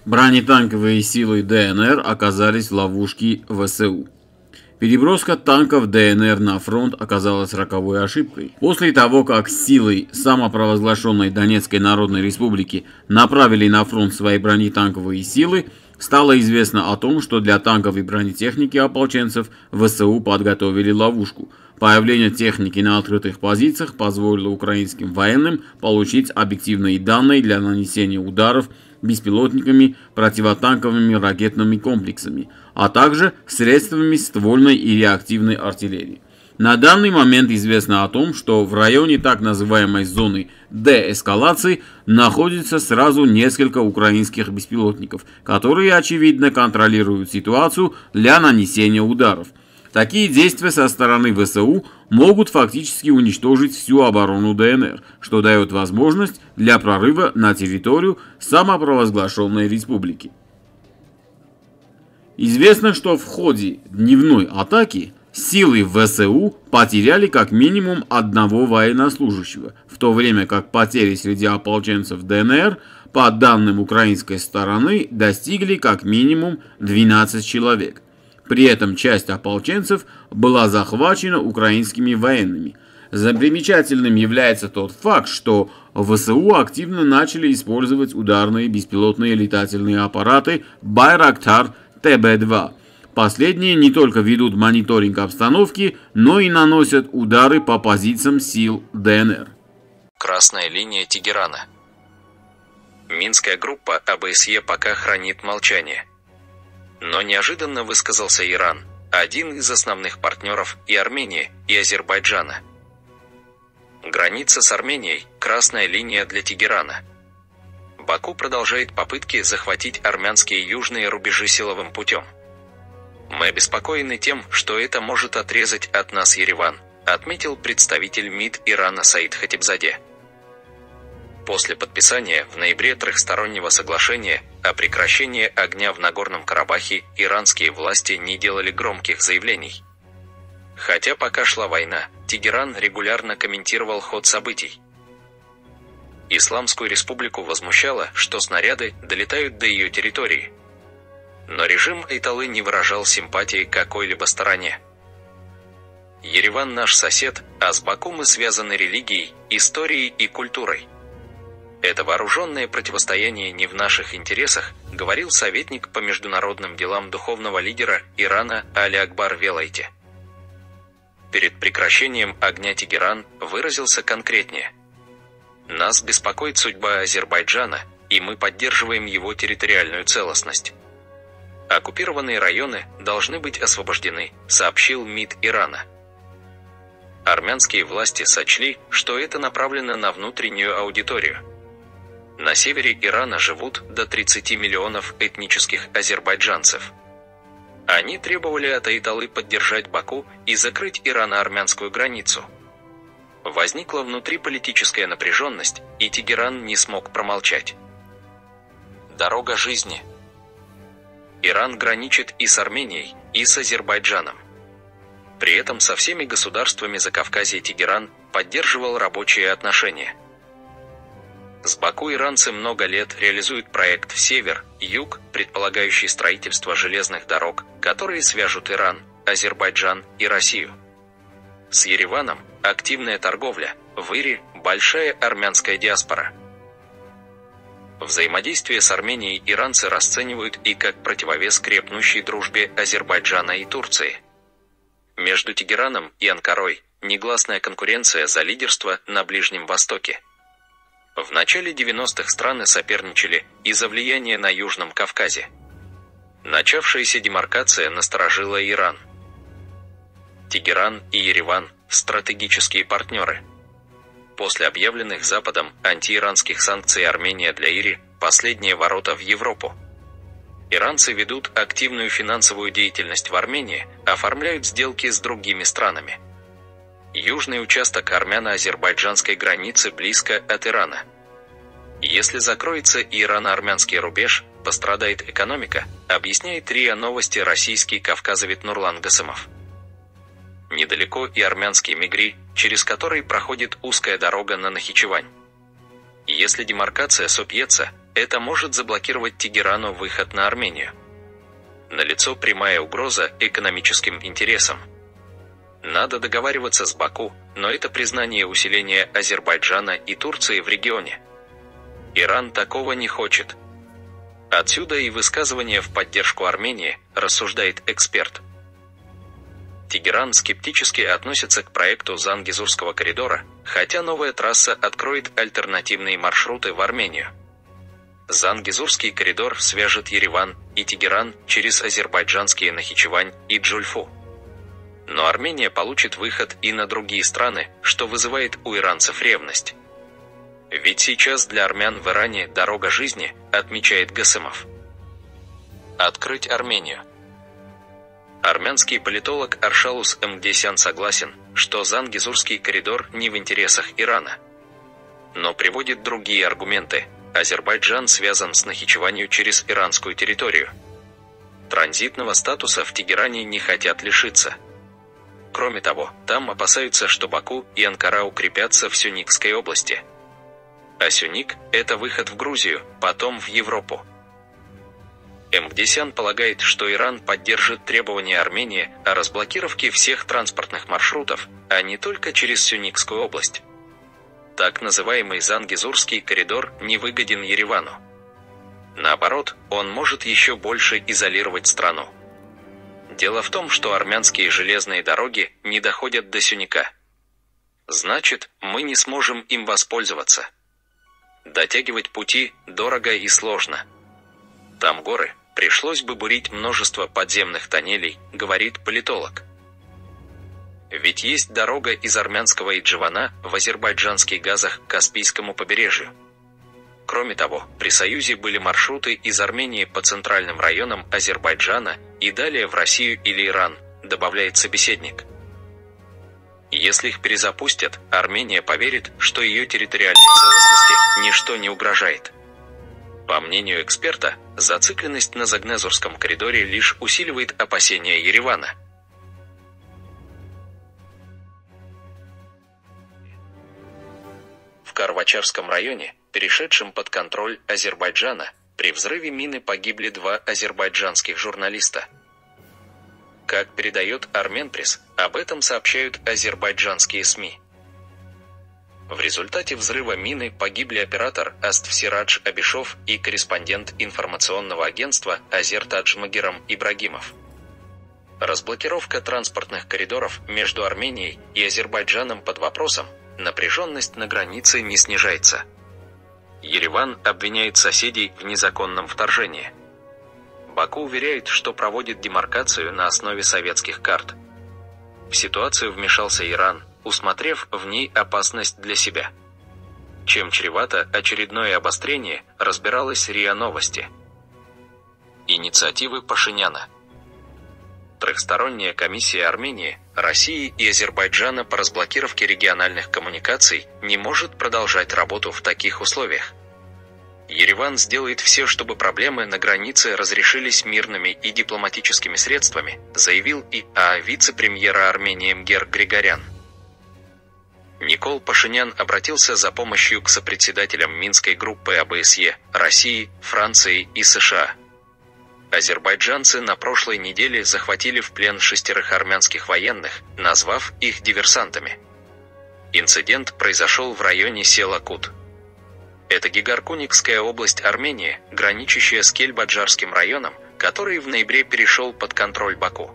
Бронетанковые силы ДНР оказались в ловушке ВСУ. Переброска танков ДНР на фронт оказалась роковой ошибкой. После того, как силы самопровозглашенной Донецкой Народной Республики направили на фронт свои бронетанковые силы, стало известно о том, что для танков и бронетехники ополченцев ВСУ подготовили ловушку. Появление техники на открытых позициях позволило украинским военным получить объективные данные для нанесения ударов беспилотниками, противотанковыми ракетными комплексами, а также средствами ствольной и реактивной артиллерии. На данный момент известно о том, что в районе так называемой зоны деэскалации находится сразу несколько украинских беспилотников, которые, очевидно, контролируют ситуацию для нанесения ударов. Такие действия со стороны ВСУ могут фактически уничтожить всю оборону ДНР, что дает возможность для прорыва на территорию самопровозглашенной республики. Известно, что в ходе дневной атаки силы ВСУ потеряли как минимум одного военнослужащего, в то время как потери среди ополченцев ДНР, по данным украинской стороны, достигли как минимум 12 человек. При этом часть ополченцев была захвачена украинскими военными. Замечательным является тот факт, что ВСУ активно начали использовать ударные беспилотные летательные аппараты «Байрактар ТБ-2». Последние не только ведут мониторинг обстановки, но и наносят удары по позициям сил ДНР. Красная линия Тегерана. Минская группа ОБСЕ пока хранит молчание. Но неожиданно высказался Иран, один из основных партнеров и Армении, и Азербайджана. Граница с Арменией – красная линия для Тегерана. Баку продолжает попытки захватить армянские южные рубежи силовым путем. Мы обеспокоены тем, что это может отрезать от нас Ереван, отметил представитель МИД Ирана Саид Хатибзаде. После подписания в ноябре трехстороннего соглашения о прекращении огня в Нагорном Карабахе иранские власти не делали громких заявлений. Хотя пока шла война, Тегеран регулярно комментировал ход событий. Исламскую республику возмущало, что снаряды долетают до ее территории. Но режим Айталы не выражал симпатии к какой-либо стороне. Ереван наш сосед, а с Баку мы связаны религией, историей и культурой. Это вооруженное противостояние не в наших интересах, говорил советник по международным делам духовного лидера Ирана Али Акбар Велайти. Перед прекращением огня Тегеран выразился конкретнее. Нас беспокоит судьба Азербайджана, и мы поддерживаем его территориальную целостность. Оккупированные районы должны быть освобождены, сообщил МИД Ирана. Армянские власти сочли, что это направлено на внутреннюю аудиторию. На севере Ирана живут до 30 миллионов этнических азербайджанцев. Они требовали от Айталы поддержать Баку и закрыть ирано-армянскую границу. Возникла внутриполитическая напряженность, и Тегеран не смог промолчать. Дорога жизни. Иран граничит и с Арменией, и с Азербайджаном. При этом со всеми государствами Закавказья Тегеран поддерживал рабочие отношения. С Баку иранцы много лет реализуют проект «Север-Юг», предполагающий строительство железных дорог, которые свяжут Иран, Азербайджан и Россию. С Ереваном – активная торговля, в Ире – большая армянская диаспора. Взаимодействие с Арменией иранцы расценивают и как противовес крепнущей дружбе Азербайджана и Турции. Между Тегераном и Анкарой негласная конкуренция за лидерство на Ближнем Востоке. В начале 90-х страны соперничали из-за влияния на Южном Кавказе. Начавшаяся демаркация насторожила Иран. Тегеран и Ереван – стратегические партнеры. После объявленных Западом антииранских санкций Армения для Ири – последние ворота в Европу. Иранцы ведут активную финансовую деятельность в Армении, оформляют сделки с другими странами. Южный участок армяно-азербайджанской границы близко от Ирана. Если закроется ирано-армянский рубеж, пострадает экономика, объясняет РИА Новости российский кавказовед Нурлан Гасымов. Недалеко и армянский Мигри, через который проходит узкая дорога на Нахичевань. Если демаркация собьется, это может заблокировать Тегерану выход на Армению. Налицо прямая угроза экономическим интересам. Надо договариваться с Баку, но это признание усиления Азербайджана и Турции в регионе. Иран такого не хочет. Отсюда и высказывание в поддержку Армении, рассуждает эксперт. Тегеран скептически относится к проекту Зангезурского коридора, хотя новая трасса откроет альтернативные маршруты в Армению. Зангезурский коридор свяжет Ереван и Тегеран через азербайджанские Нахичевань и Джульфу. Но Армения получит выход и на другие страны, что вызывает у иранцев ревность. Ведь сейчас для армян в Иране дорога жизни, отмечает Гасымов. Открыть Армению. Армянский политолог Аршалус Мгдесян согласен, что Зангезурский коридор не в интересах Ирана. Но приводит другие аргументы. Азербайджан связан с Нахичеванью через иранскую территорию. Транзитного статуса в Тегеране не хотят лишиться. Кроме того, там опасаются, что Баку и Анкара укрепятся в Сюникской области. А Сюник – это выход в Грузию, потом в Европу. Мгдесян полагает, что Иран поддержит требования Армении о разблокировке всех транспортных маршрутов, а не только через Сюникскую область. Так называемый Зангезурский коридор невыгоден Еревану. Наоборот, он может еще больше изолировать страну. Дело в том, что армянские железные дороги не доходят до Сюника. Значит, мы не сможем им воспользоваться. Дотягивать пути дорого и сложно. Там горы, пришлось бы бурить множество подземных тоннелей, говорит политолог. Ведь есть дорога из армянского Идживана в азербайджанский Газах к Каспийскому побережью. Кроме того, при Союзе были маршруты из Армении по центральным районам Азербайджана и далее в Россию или Иран, добавляет собеседник. Если их перезапустят, Армения поверит, что ее территориальной целостности ничто не угрожает. По мнению эксперта, зацикленность на Зангезурском коридоре лишь усиливает опасения Еревана. В Карвачарском районе, перешедшем под контроль Азербайджана, при взрыве мины погибли 2 азербайджанских журналиста. Как передает Арменпресс, об этом сообщают азербайджанские СМИ. В результате взрыва мины погибли оператор Астфсирадж Абишов и корреспондент информационного агентства Азертадж Магерам Ибрагимов. Разблокировка транспортных коридоров между Арменией и Азербайджаном под вопросом, напряженность на границе не снижается. Ереван обвиняет соседей в незаконном вторжении. Баку уверяет, что проводит демаркацию на основе советских карт. В ситуацию вмешался Иран, усмотрев в ней опасность для себя. Чем чревато очередное обострение, разбиралась РИА Новости. Инициативы Пашиняна. Трехсторонняя комиссия Армении, России и Азербайджана по разблокировке региональных коммуникаций не может продолжать работу в таких условиях. Ереван сделает все, чтобы проблемы на границе разрешились мирными и дипломатическими средствами, заявил ИА вице-премьера Армении Мгер Григорян. Никол Пашинян обратился за помощью к сопредседателям Минской группы ОБСЕ, России, Франции и США. Азербайджанцы на прошлой неделе захватили в плен 6 армянских военных, назвав их диверсантами. Инцидент произошел в районе села Кут. Это Гегаркуникская область Армении, граничащая с Кельбаджарским районом, который в ноябре перешел под контроль Баку.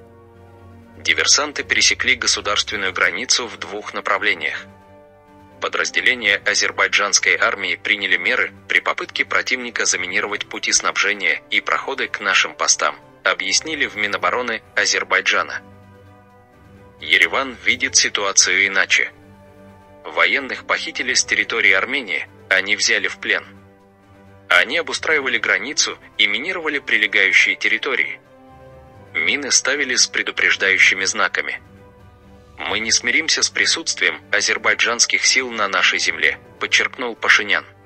Диверсанты пересекли государственную границу в 2 направлениях. Подразделения азербайджанской армии приняли меры при попытке противника заминировать пути снабжения и проходы к нашим постам, объяснили в Минобороны Азербайджана. Ереван видит ситуацию иначе. Военных похитили с территории Армении, они взяли в плен. Они обустраивали границу и минировали прилегающие территории. Мины ставили с предупреждающими знаками. Мы не смиримся с присутствием азербайджанских сил на нашей земле, подчеркнул Пашинян.